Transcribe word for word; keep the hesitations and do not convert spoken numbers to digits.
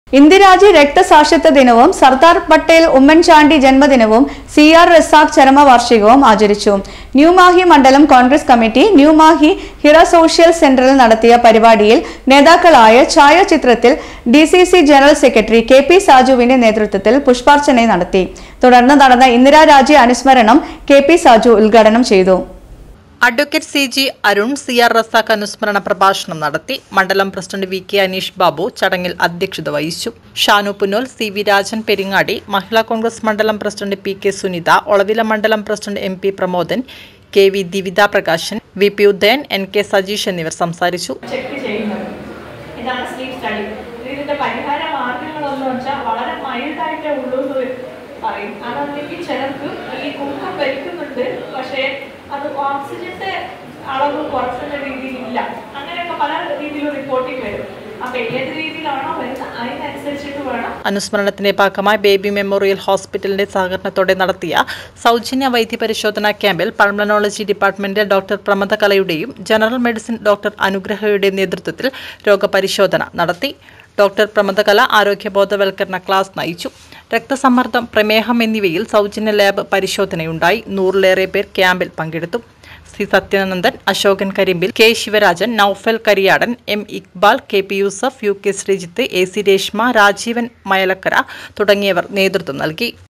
ഇന്ദിരാജി രക്തസാക്ഷിത്വ ദിനവും സർദാർ പട്ടേൽ ഉമ്മൻചാണ്ടി ജന്മദിനവും സി ആർ റസാഖ് ചരമവാർഷികവും ആചരിച്ചു. ന്യൂമാഹി മണ്ഡലം Congress committee New Mahe Hira social സെന്ററിൽ നടത്തിയ പരിപാടിയിൽ നേതാക്കളായ ഛായാചിത്രത്തിൽ D C C general secretary K P സാജുവിന്റെ നേതൃത്വത്തിൽ പുഷ്പാർച്ചന നടത്തി. തുടർന്ന് നടന്ന ഇന്ദിരാരാജി അനുസ്മരണം കെ പി സാജു ഉദ്ഘാടനം ചെയ്തു. Advocate C G Arun C R Razak അനുസ്മരണ പ്രഭാഷണം നടത്തി. മണ്ഡലം president V K Aneesh Babu ചടങ്ങിൽ അധ്യക്ഷത വഹിച്ചു. Shanu Punnol, C V Rajan Peringadi, Mahila Congress മണ്ഡലം president P K Sunitha, Olavila മണ്ഡലം president M P Pramodan, K V Divitha Prakashan, V P Udayan, N K Sajeesh എന്നിവർ സംസാരിച്ചു. അത് ഓക്സിജന്റെ അളവ് കുറച്ചുള്ള രീതിയിലില്ല. അങ്ങനെയൊക്കെ പല രീതിയിലും റിപ്പോർട്ടിംഗ് വരും. അപ്പൊ ഏത് രീതിയിലാണോ വരുന്നത് അതിനനുസരിച്ചിട്ട് വേണം. അനുസ്മരണത്തിന്റെ ഭാഗമായി ബേബി മെമ്മോറിയൽ ഹോസ്പിറ്റലിന്റെ സഹകരണത്തോടെ നടത്തിയ സൗജന്യ വൈദ്യപരിശോധനാ ക്യാമ്പിൽ പൾമനോളജി ഡിപ്പാർട്ട്മെന്റ് ഡോക്ടർ പ്രമദകലയുടെയും ജനറൽ മെഡിസിൻ ഡോക്ടർ അനുഗ്രഹയുടെയും നേതൃത്വത്തിൽ രോഗപരിശോധന നടത്തി. ഡോക്ടർ പ്രമദകല ആരോഗ്യബോധവൽക്കരണ ക്ലാസ് നയിച്ചു. രക്തസമ്മർദ്ദം, പ്രമേഹം എന്നിവയിൽ സൗജന്യ ലാബ് പരിശോധനയുണ്ടായി. നൂറിലേറെ പേർ ക്യാമ്പിൽ പങ്കെടുത്തു. C Sathyanandan, Ashokan Karimbil, K Sivarajan, Noufal Kariyadan, M Iqbal, K P Yusuf, U K Sreejith, A C Reshma, Rajeevan Mayalakkara തുടങ്ങിയവർ നേതൃത്വം നൽകി.